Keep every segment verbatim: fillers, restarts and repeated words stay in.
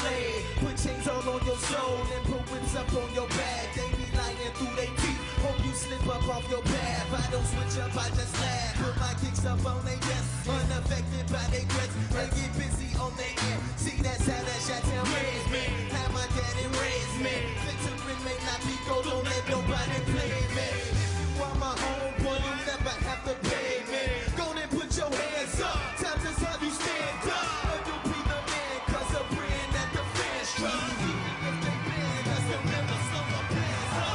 slave. Put chains all on your soul and put whips up on your back. They be lying through they teeth. Hope you slip up off your path. I don't switch up, I just laugh. Put my kicks up on they desk, unaffected by they threats. And get busy on they end. See, that's how that shot town raised me. How my daddy raised me. Victory may not be gold, don't let nobody play me. If you are my homeboy, you'll never have to pay me. Go and put your hands up. Time to have you stand up. Or you'll be the man, cause I'm praying that the fans drop. If they ban, cause they'll never slow my plans up.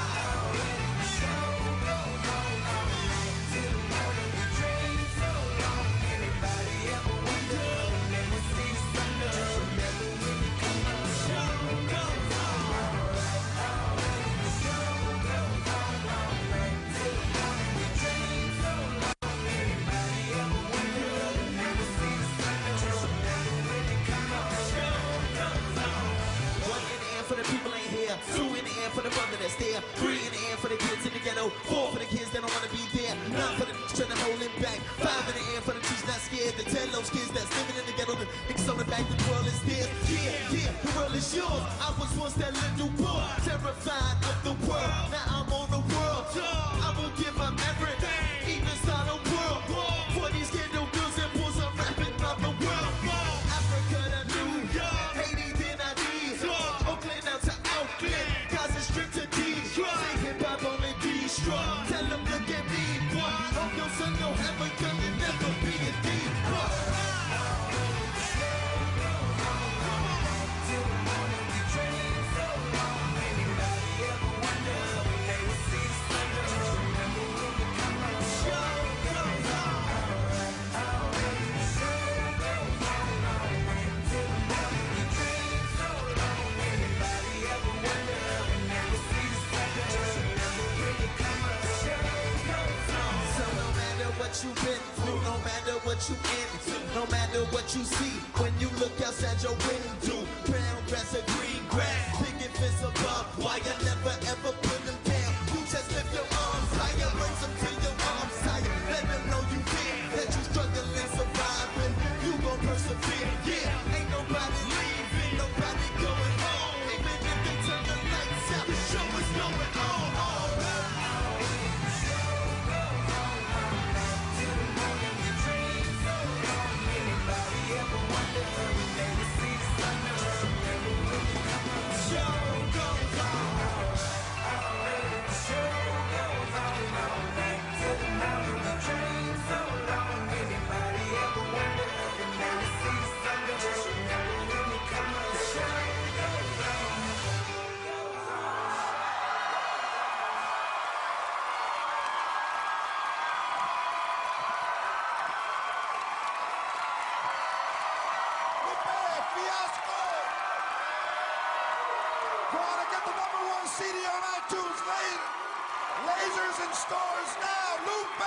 Two in the air for the brother that's there. Three in the air for the kids in the ghetto. Four for the kids that don't want to be there. Nine for the trying to hold it back. Five in the air for the teachers not scared to tell those kids that's living in the ghetto. The niggas on the back, the world is theirs. Yeah, yeah, the world is yours. I was once that little boy, terrified of the world. Now I'm on the world. I will give up everything, even start a world war for these ghetto girls and boys. I'm rapping about the world. Africa to New York, Haiti then I need Oakland out to Oakland, Gaza Strip to Detroit. Say hip hop only destroy. Tell them look at me, boy. Hope your son don't have a gun and never be a thief, boy. What you've been through, no matter what you into, no matter what you see when you look outside your window. Brown grass or green grass, picket fence above. Why you never ever put them down? You just lift your arms higher, raise them till your arms higher. Let them know you care, that you struggling, surviving. You gon' persevere, yeah. Ain't nobody leaving, nobody going home. Even if they turn the lights out, the show is going on. C D on iTunes, lasers in stores now. Luke